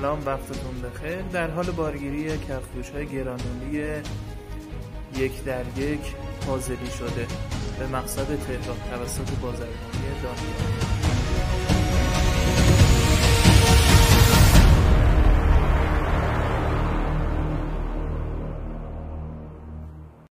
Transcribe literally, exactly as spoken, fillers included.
سلام، وقتتون بخیر. در حال بارگیری کفش‌های گرانولی یک در یک پازلی شده به مقصد تهران توسط بازرگانی دانیال.